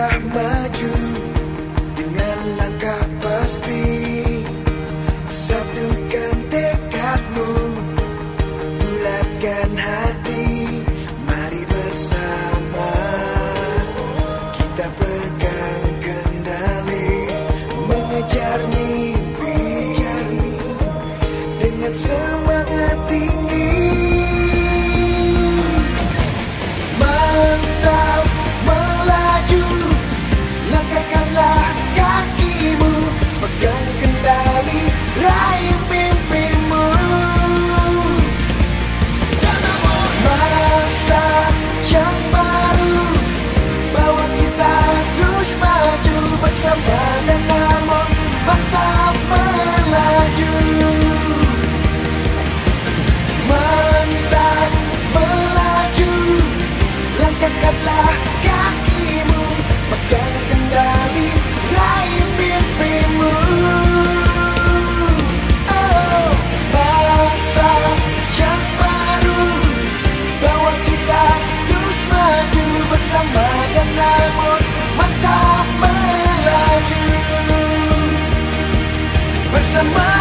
melangkah maju dengan langkah pasti. Satukan tekadmu, bulatkan hati. Mari bersama kita pegang kendali, mengejar mimpi dengan semangat tinggi. Mantap melaju, langkahkanlah kakimu, pegang kendali, raih mimpimu. Masa yang baru bawa kita terus maju bersama dengan mantap melaju. Mantap melaju, langkahkanlah kakimu, pegang kendali, raih mimpimu. Oh, masa yang baru bawa kita terus maju bersama dengan mantap melaju bersama.